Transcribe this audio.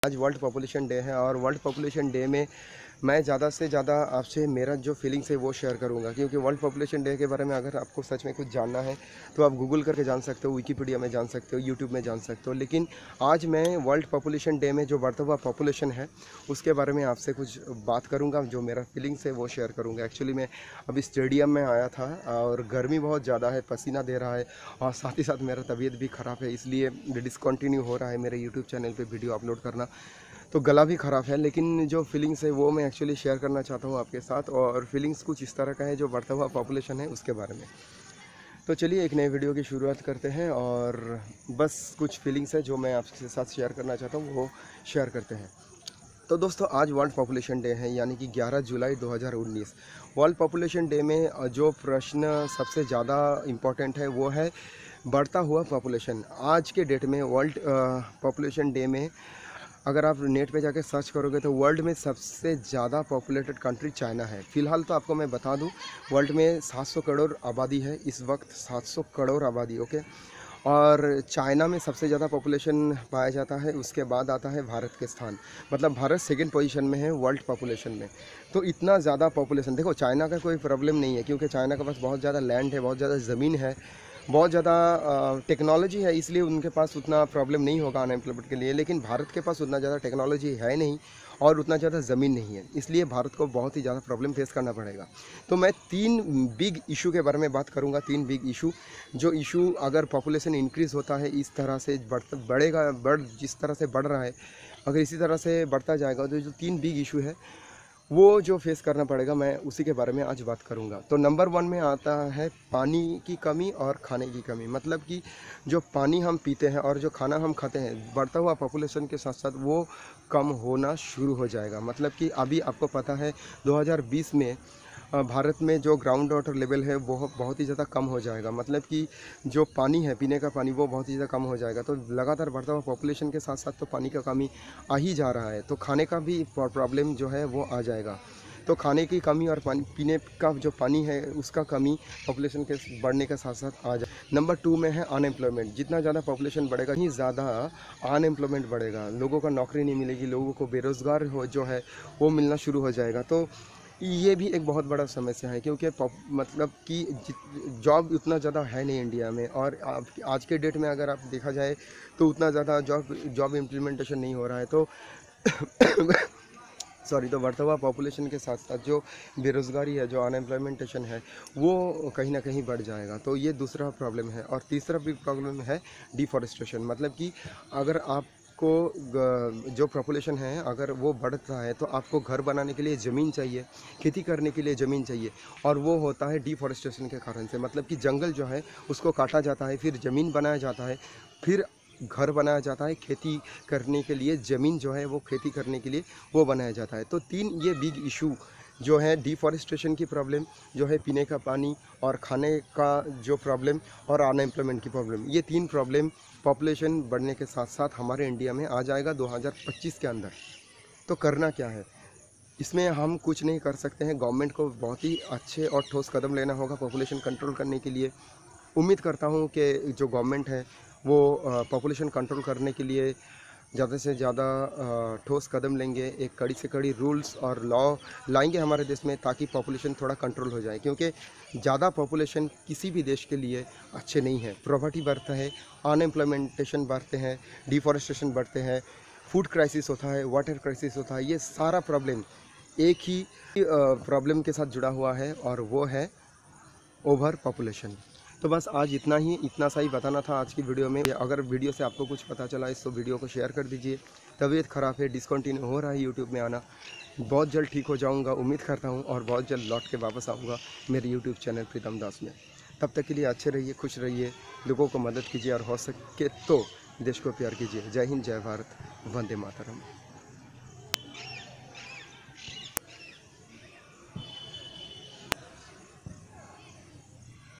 आज world population day है और वर्ल्ड पॉपुलेशन डे में मैं ज़्यादा से ज़्यादा आपसे मेरा जो फीलिंग्स है वो शेयर करूंगा, क्योंकि वर्ल्ड पॉपुलेशन डे के बारे में अगर आपको सच में कुछ जानना है तो आप गूगल करके जान सकते हो, विकीपीडिया में जान सकते हो, यूट्यूब में जान सकते हो। लेकिन आज मैं वर्ल्ड पॉपुलेशन डे में जो बढ़ता हुआ पॉपुलेशन है उसके बारे में आपसे कुछ बात करूँगा, जो मेरा फीलिंग्स है वो शेयर करूँगा। एक्चुअली मैं अभी स्टेडियम में आया था और गर्मी बहुत ज़्यादा है, पसीना दे रहा है और साथ ही साथ मेरा तबीयत भी ख़राब है, इसलिए डिसकंटिन्यू हो रहा है मेरे यूट्यूब चैनल पे वीडियो अपलोड करना, तो गला भी ख़राब है। लेकिन जो फीलिंग्स है वो मैं एक्चुअली शेयर करना चाहता हूँ आपके साथ, और फीलिंग्स कुछ इस तरह का है जो बढ़ता हुआ पॉपुलेशन है उसके बारे में। तो चलिए एक नए वीडियो की शुरुआत करते हैं और बस कुछ फीलिंग्स है जो मैं आपके साथ शेयर करना चाहता हूँ वो शेयर करते हैं। तो दोस्तों आज वर्ल्ड पॉपुलेशन डे है, यानी कि 11 जुलाई 2019। वर्ल्ड पॉपुलेशन डे में जो प्रश्न सबसे ज़्यादा इम्पोर्टेंट है वो है बढ़ता हुआ पॉपुलेशन। आज के डेट में वर्ल्ड पॉपुलेशन डे में अगर आप नेट पे जाके सर्च करोगे तो वर्ल्ड में सबसे ज़्यादा पॉपुलेटेड कंट्री चाइना है। फ़िलहाल तो आपको मैं बता दूं वर्ल्ड में 700 करोड़ आबादी है इस वक्त, 700 करोड़ आबादी, ओके। और चाइना में सबसे ज़्यादा पॉपुलेशन पाया जाता है, उसके बाद आता है भारत के स्थान, मतलब भारत सेकंड पोजीशन में है वर्ल्ड पॉपुलेशन में। तो इतना ज़्यादा पॉपुलेशन, देखो चाइना का कोई प्रॉब्लम नहीं है क्योंकि चाइना के पास बहुत ज़्यादा लैंड है, बहुत ज़्यादा ज़मीन है, बहुत ज़्यादा टेक्नोलॉजी है, इसलिए उनके पास उतना प्रॉब्लम नहीं होगा अनएम्प्लॉयमेंट के लिए। लेकिन भारत के पास उतना ज़्यादा टेक्नोलॉजी है नहीं और उतना ज़्यादा ज़मीन नहीं है, इसलिए भारत को बहुत ही ज़्यादा प्रॉब्लम फेस करना पड़ेगा। तो मैं 3 बिग इशू के बारे में बात करूँगा, 3 बिग इशू। जो इशू अगर पॉपुलेशन इंक्रीज़ होता है इस तरह से जिस तरह से बढ़ रहा है, अगर इसी तरह से बढ़ता जाएगा तो जो 3 बिग इशू है वो जो फेस करना पड़ेगा, मैं उसी के बारे में आज बात करूंगा। तो नंबर 1 में आता है पानी की कमी और खाने की कमी। मतलब कि जो पानी हम पीते हैं और जो खाना हम खाते हैं बढ़ता हुआ पॉपुलेशन के साथ साथ वो कम होना शुरू हो जाएगा। मतलब कि अभी आपको पता है 2020 में भारत में जो ग्राउंड वाटर लेवल है वो बहुत ही ज़्यादा कम हो जाएगा। मतलब कि जो पानी है, पीने का पानी, वो बहुत ही ज़्यादा कम हो जाएगा। तो लगातार बढ़ता हुआ पॉपुलेशन के साथ साथ तो पानी का कमी आ ही जा रहा है, तो खाने का भी प्रॉब्लम जो है वो आ जाएगा। तो खाने की कमी और पानी पीने का जो पानी है उसका कमी पॉपुलेशन के बढ़ने के साथ साथ आ जाए। नंबर 2 में है अनएम्प्लॉयमेंट। जितना ज़्यादा पॉपुलेशन बढ़ेगा ही ज़्यादा अनएम्प्लॉयमेंट बढ़ेगा, लोगों का नौकरी नहीं मिलेगी, लोगों को बेरोज़गार हो जो है वो मिलना शुरू हो जाएगा। तो ये भी एक बहुत बड़ा समस्या है क्योंकि मतलब कि जॉब उतना ज़्यादा है नहीं इंडिया में, और आज के डेट में अगर आप देखा जाए तो उतना ज़्यादा जॉब इम्प्लीमेंटेशन नहीं हो रहा है। तो सॉरी, तो बढ़ता हुआ पॉपुलेशन के साथ साथ जो बेरोज़गारी है, जो अनएम्प्लॉयमेंटेशन है, वो कहीं ना कहीं बढ़ जाएगा। तो ये दूसरा प्रॉब्लम है। और तीसरा भी प्रॉब्लम है डिफॉरेस्टेशन। मतलब कि अगर आपको जो पॉपुलेशन है अगर वो बढ़ रहा है तो आपको घर बनाने के लिए ज़मीन चाहिए, खेती करने के लिए ज़मीन चाहिए, और वो होता है डिफॉरेस्टेशन के कारण से। मतलब कि जंगल जो है उसको काटा जाता है, फिर ज़मीन बनाया जाता है, फिर घर बनाया जाता है, खेती करने के लिए ज़मीन जो है वो खेती करने के लिए वो बनाया जाता है। तो 3 ये बिग इशू जो है, डिफॉरेस्टेशन की प्रॉब्लम जो है, पीने का पानी और खाने का जो प्रॉब्लम, और अनएम्प्लॉयमेंट की प्रॉब्लम, ये 3 प्रॉब्लम पॉपुलेशन बढ़ने के साथ साथ हमारे इंडिया में आ जाएगा 2025 के अंदर। तो करना क्या है इसमें? हम कुछ नहीं कर सकते हैं, गवर्नमेंट को बहुत ही अच्छे और ठोस कदम लेना होगा पॉपुलेशन कंट्रोल करने के लिए। उम्मीद करता हूँ कि जो गवर्नमेंट है वो पॉपुलेशन कंट्रोल करने के लिए ज़्यादा से ज़्यादा ठोस कदम लेंगे, एक कड़ी से कड़ी रूल्स और लॉ लाएंगे हमारे देश में, ताकि पॉपुलेशन थोड़ा कंट्रोल हो जाए। क्योंकि ज़्यादा पॉपुलेशन किसी भी देश के लिए अच्छे नहीं है। प्रॉपर्टी बढ़ता है, अनएम्प्लॉयमेंटेशन बढ़ते हैं, डिफॉरेस्टेशन बढ़ते हैं, फूड क्राइसिस होता है, वाटर क्राइसिस होता है। ये सारा प्रॉब्लम एक ही प्रॉब्लम के साथ जुड़ा हुआ है और वो है ओवर पॉपुलेशन। तो बस आज इतना सा ही बताना था आज की वीडियो में। अगर वीडियो से आपको कुछ पता चला इस तो वीडियो को शेयर कर दीजिए। तबीयत ख़राब है, डिसकंटिन्यू हो रहा है यूट्यूब में आना, बहुत जल्द ठीक हो जाऊंगा उम्मीद करता हूं, और बहुत जल्द लौट के वापस आऊँगा मेरे यूट्यूब चैनल प्रीतम दास में। तब तक के लिए अच्छे रहिए, खुश रहिए, लोगों को मदद कीजिए और हो सके तो देश को प्यार कीजिए। जय हिंद, जय भारत, वंदे मातरम।